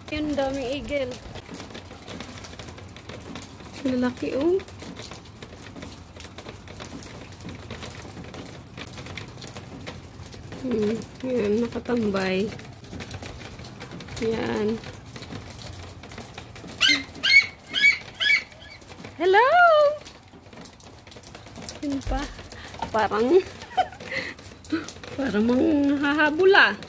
Yun, daming eagle. Lalaki, oh. Yan, nakatambay. Yan. Hello! Yun pa. Parang manghahabol ah.